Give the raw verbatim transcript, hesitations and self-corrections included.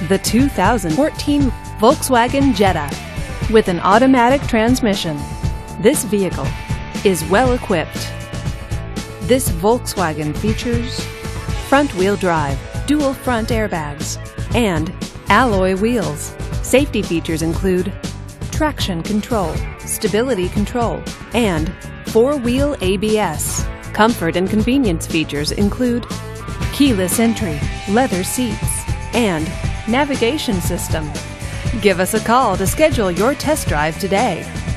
the two thousand fourteen Volkswagen Jetta. With an automatic transmission, this vehicle is well equipped. This Volkswagen features front-wheel drive, dual front airbags, and alloy wheels. Safety features include traction control, stability control, and four-wheel A B S. Comfort and convenience features include keyless entry, leather seats, and navigation system. Give us a call to schedule your test drive today.